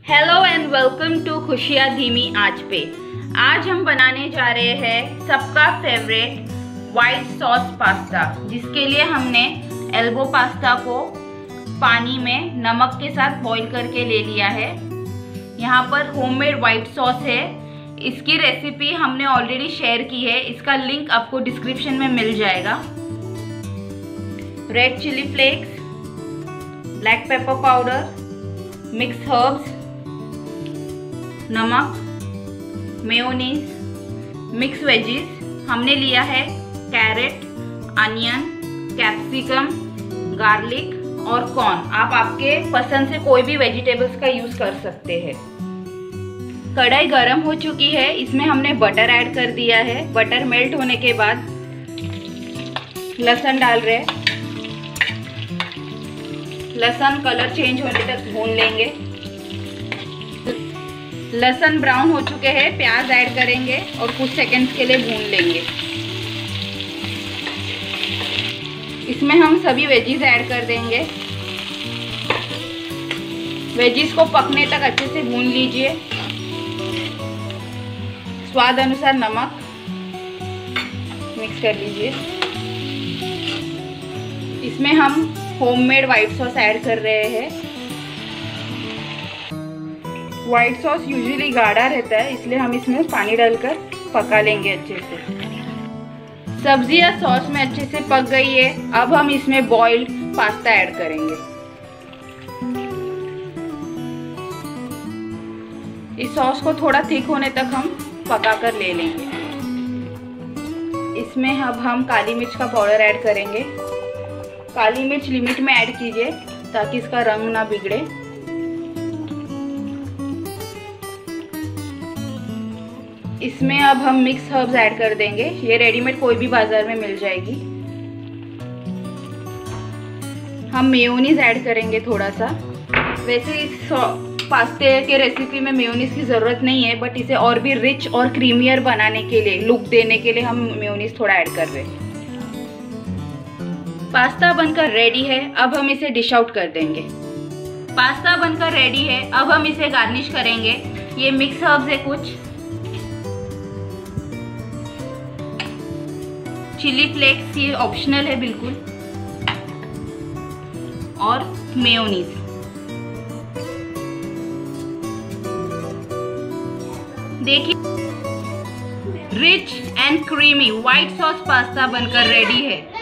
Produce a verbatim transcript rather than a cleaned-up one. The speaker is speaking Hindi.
हेलो एंड वेलकम टू खुशियाँ धीमी आंच पे। आज हम बनाने जा रहे हैं सबका फेवरेट वाइट सॉस पास्ता, जिसके लिए हमने एल्बो पास्ता को पानी में नमक के साथ बॉईल करके ले लिया है। यहाँ पर होममेड वाइट सॉस है। इसकी रेसिपी हमने ऑलरेडी शेयर की है, इसका लिंक आपको डिस्क्रिप्शन में मिल जाएगा। Red chilli flakes, black pepper powder, mix herbs, नमक, मेयोनीज, मिक्स वेजीज हमने लिया है कैरेट, अनियन, कैप्सिकम, गार्लिक और कॉर्न। आप आपके पसंद से कोई भी वेजिटेबल्स का यूज कर सकते हैं। कढ़ाई गरम हो चुकी है, इसमें हमने बटर ऐड कर दिया है। बटर मेल्ट होने के बाद लहसुन डाल रहे हैं। लहसुन कलर चेंज होने तक भून लेंगे। लहसुन ब्राउन हो चुके हैं, प्याज ऐड करेंगे और कुछ सेकंड्स के लिए भून लेंगे। इसमें हम सभी वेजीज ऐड कर देंगे। वेजीज को पकने तक अच्छे से भून लीजिए। स्वाद अनुसार नमक मिक्स कर लीजिए। इसमें हम होममेड वाइट सॉस ऐड कर रहे हैं। वाइट सॉस यूजुअली गाढ़ा रहता है, इसलिए हम इसमें पानी डालकर पका लेंगे अच्छे से। सब्जियां सॉस में अच्छे से पक गई है। अब हम इसमें बॉइल्ड पास्ता ऐड करेंगे। इस सॉस को थोड़ा थिक होने तक हम पका कर ले लेंगे। इसमें अब हम काली मिर्च का पाउडर ऐड करेंगे। काली मिर्च लिमिट में ऐड कीजिए ताकि इसका रंग ना बिगड़े। इसमें अब हम मिक्स हर्ब्स ऐड कर देंगे। ये रेडीमेड कोई भी बाजार में मिल जाएगी। हम मेयोनीज ऐड करेंगे थोड़ा सा। वैसे इस पास्ते के रेसिपी में मेयोनीज की ज़रूरत नहीं है, बट इसे और भी रिच और क्रीमियर बनाने के लिए, लुक देने के लिए हम मेयोनीज थोड़ा ऐड कर रहे हैं। पास्ता बनकर रेडी है। अब हम इसे डिश आउट कर देंगे। पास्ता बनकर रेडी है। अब हम इसे गार्निश करेंगे। ये मिक्स हर्ब्स है, कुछ चिली फ्लेक्स, ये ऑप्शनल है बिल्कुल, और मेयोनीज। देखिए, rich and creamy white sauce pasta बनकर रेडी है।